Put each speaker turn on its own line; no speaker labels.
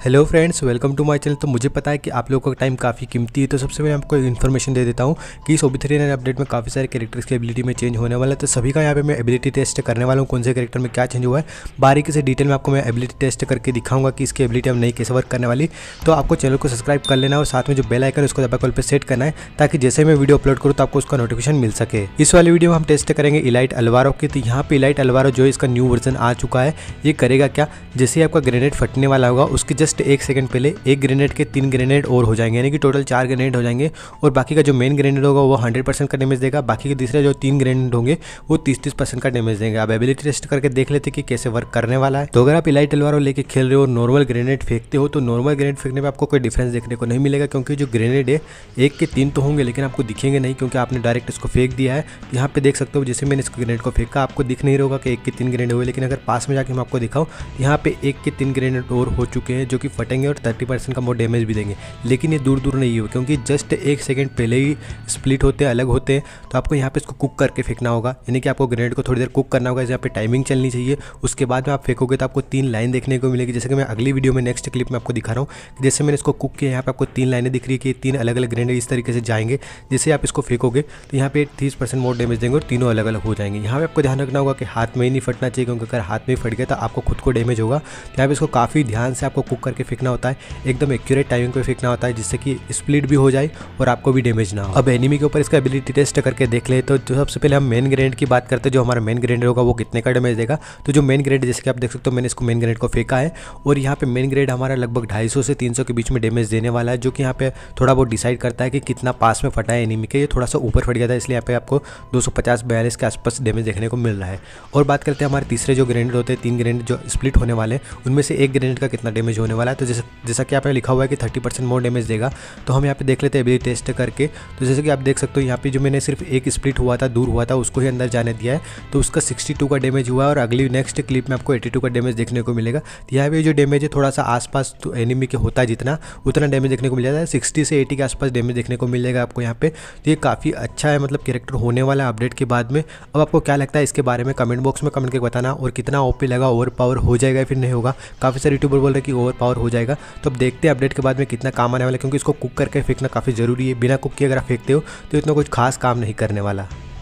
Hello friends, welcome to my channel. तो मुझे पता है कि आप लोगों का टाइम काफ़ी कीमती है, तो सबसे पहले आपको इन्फॉर्मेशन दे देता हूँ कि इस OB39 अपडेट में काफ़ी सारे कैरेक्टर्स की एबिलिटी में चेंज होने वाला है। तो सभी का यहाँ पे मैं एबिलिटी टेस्ट करने वाला हूँ, कौन से कैरेक्टर में क्या चेंज हुआ है बारीकी से डिटेल में आपको मैं एबिलिटी टेस्ट करके दिखाऊंगा कि इसकी एबिलिटी हम नहीं कैसे वर्क करने वाली। तो आपको चैनल को सब्सक्राइब कर लेना और साथ में जो बेल आइकन है उसको दबा कॉल पर सेट करना है, ताकि जैसे मैं वीडियो अपलोड करूँ तो आपको उसका नोटिफिकेशन मिल सके। इस वाली वीडियो में हम टेस्ट करेंगे इलाइट अलवारो की। तो यहाँ पे इलाइट अलवारो जो है इसका न्यू वर्जन आ चुका है। ये करेगा क्या, जैसे आपका ग्रेनेड फटने वाला होगा उसके जस्ट 1 सेकंड पहले एक ग्रेनेड के 3 ग्रेनेड और हो जाएंगे, यानी कि टोटल 4 ग्रेनेड हो जाएंगे। और बाकी का जो मेन ग्रेनेड होगा वो 100% का डैमेज देगा, बाकी के दूसरे जो 3 ग्रेनेड होंगे वो 30-30% का डैमेज देंगे। अब एबिलिटी टेस्ट करके देख लेते कि कैसे वर्क करने वाला है। तो अगर आप इलाइट अलवारो लेके खेल रहे हो, नॉर्मल ग्रेनेड फेंकते हो, तो नॉर्मल ग्रेनेड फेंकने में आपको कोई डिफरेंस देखने को नहीं मिलेगा, क्योंकि जो ग्रेनेड है 1 के 3 तो होंगे लेकिन आपको दिखेंगे नहीं, क्योंकि आपने डायरेक्ट इसको फेंक दिया है। यहाँ पे देख सकते हो जैसे मैंने इस ग्रेनेड को फेंका, आपको दिख नहीं रहा कि 1 के 3 ग्रेनेड हुए, लेकिन अगर पास में जाके मैं आपको दिखाऊँ यहाँ पे 1 के 3 ग्रेनेड और हो चुके हैं जो कि फटेंगे और 30% का मोर डैमेज भी देंगे। लेकिन ये दूर दूर नहीं हो, क्योंकि जस्ट 1 सेकंड पहले ही स्प्लिट होते हैं, अलग होते हैं। तो आपको यहाँ पे इसको कुक करके फेंकना होगा, यानी कि आपको ग्रेनेड को थोड़ी देर कुक करना होगा। यहाँ पे टाइमिंग चलनी चाहिए, उसके बाद में आप फेंकोगे तो आपको 3 लाइन देखने को मिलेगी। जैसे कि मैं अगली वीडियो में नेक्स्ट क्लिप में आपको दिखा रहा हूँ कि जैसे मैंने इसको कुक किया, यहाँ पे आपको 3 लाइनें दिख रही है कि 3 अलग अलग ग्रेनेड इस तरीके से जाएंगे। जैसे आप इसको फेंकोगे तो यहाँ पे 30% मोर डैमेज देंगे और तीनों अलग अलग हो जाएंगे। यहाँ पे आपको ध्यान रखना होगा कि हाथ में ही नहीं फटना चाहिए, क्योंकि अगर हाथ में फट गया तो आपको खुद को डैमेज होगा। तो यहाँ पे इसको काफ़ी ध्यान से आपको कुक करके फेंकना होता है, एकदम एक्यूरेट टाइमिंग पे फेंकना होता है, जिससे कि स्प्लिट भी हो जाए और आपको भी डैमेज ना हो। अब एनिमी के ऊपर इसका एबिलिटी टेस्ट करके देख ले। तो सबसे पहले हम मेन ग्रेनेड की बात करते हैं। जो हमारा मेन ग्रेनेड होगा वो कितने का डैमेज देगा। तो जो मेन ग्रेनेड, जैसे कि आप देख सकते हो मैंने इसको मेन ग्रेनेड को फेंका है और यहाँ पे मेन ग्रेनेड हमारा लगभग 250 से 300 के बीच में डैमेज देने वाला है, जो कि यहाँ पे थोड़ा बहुत डिसाइड करता है कि कितना पास में फटा है एनिमी के। ये थोड़ा सा ऊपर फट गया था, इसलिए यहाँ पे आपको 250-42 के आसपास डैमेज देखने को मिल रहा है। और बात करते हैं हमारे तीसरे जो ग्रेनेड होते हैं, 3 ग्रेनेड जो स्प्लिट होने वाले, उनमें से एक ग्रेनेड का कितना डैमेज होने वाला है। तो जैसा कि यहाँ पे लिखा हुआ है कि 30% मोर डैमेज देगा। तो हम यहाँ पे देख लेते हैं एबिलिटी टेस्ट करके। तो जैसे कि आप देख सकते हो यहाँ पे जो मैंने सिर्फ एक स्प्लिट हुआ था, दूर हुआ था, उसको ही अंदर जाने दिया है, तो उसका 62 का डैमेज हुआ है। और अगली नेक्स्ट क्लिप में आपको 82 का डैमेज देखने को मिलेगा। तो यहाँ पे जो डैमेज है थोड़ा सा आसपास तो एनिमी के होता है, जितना उतना डैमेज देखने को मिल जाता है। 60 से 80 के आसपास डैमेज देखने को मिलेगा आपको यहाँ पे। तो ये काफ़ी अच्छा है, मतलब कैरेक्टर होने वाला है अपडेट के बाद में। अब आपको क्या लगता है इसके बारे में कमेंट बॉक्स में कमेंट करके बताना, और कितना ओपी लगा, ओवर पावर हो जाएगा फिर नहीं होगा। काफ़ी सारे यूट्यूबर बोल रहे हैं कि ओवर पावर हो जाएगा। तो अब देखते हैं अपडेट के बाद में कितना काम आने वाला है, क्योंकि इसको कुक करके फेंकना काफ़ी ज़रूरी है। बिना कुक किए अगर आप फेंकते हो तो इतना कुछ खास काम नहीं करने वाला।